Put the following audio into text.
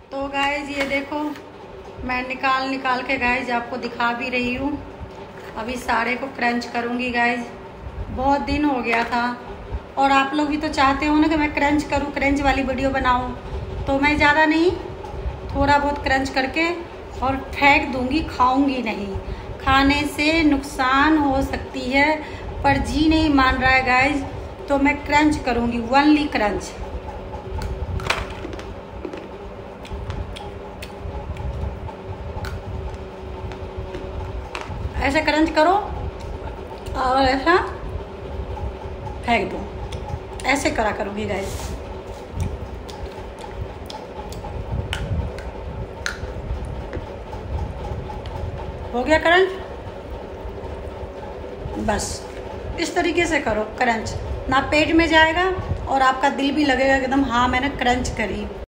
तो गाइज ये देखो, मैं निकाल के गाइज आपको दिखा भी रही हूँ। अभी सारे को क्रंच करूँगी गाइज। बहुत दिन हो गया था और आप लोग भी तो चाहते हो ना कि मैं क्रंच करूँ, क्रंच वाली वीडियो बनाऊँ। तो मैं ज़्यादा नहीं, थोड़ा बहुत क्रंच करके और फेंक दूँगी, खाऊँगी नहीं। खाने से नुकसान हो सकती है, पर जी नहीं मान रहा है गाइज, तो मैं क्रंच करूँगी, ओनली क्रंच। ऐसे क्रंच करो और ऐसा फेंक दो, ऐसे करा करूँगी गाइस। हो गया क्रंच? बस इस तरीके से करो क्रंच, ना पेट में जाएगा और आपका दिल भी लगेगा एकदम हाँ मैंने क्रंच करी।